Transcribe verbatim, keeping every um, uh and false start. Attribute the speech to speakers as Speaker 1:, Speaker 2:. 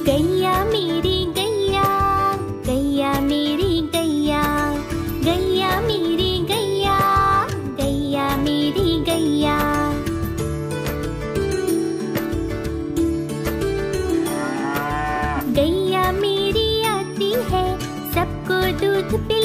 Speaker 1: गैया मेरी गैया, गैया मेरी गैया, गैया मेरी गैया, गैया मेरी गैया। गैया मेरी आती है सबको दूध पिलाने।